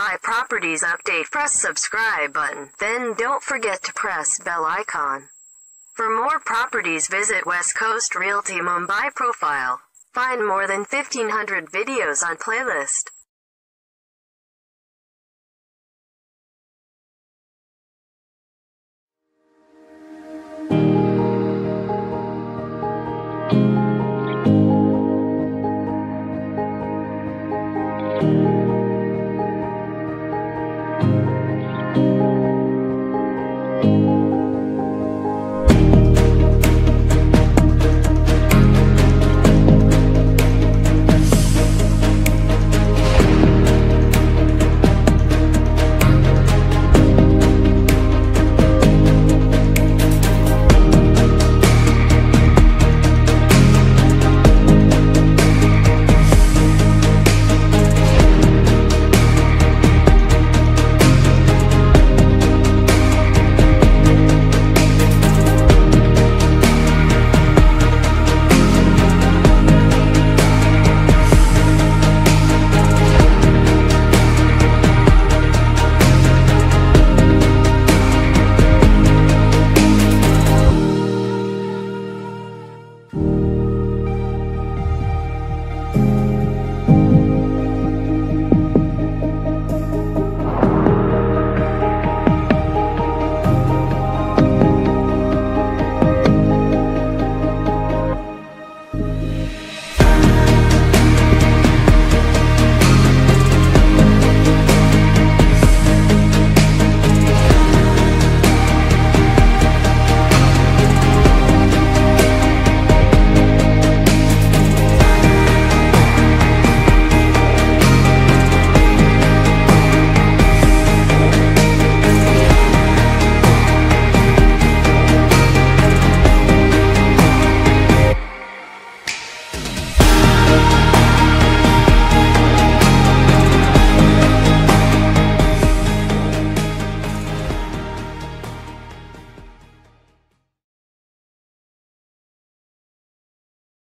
Mumbai properties update, press subscribe button. Then don't forget to press bell icon. For more properties, visit West Coast Realty Mumbai profile. Find more than 1,500 videos on playlist.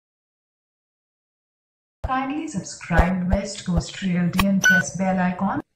Kindly subscribe West Coast Realty and press bell icon.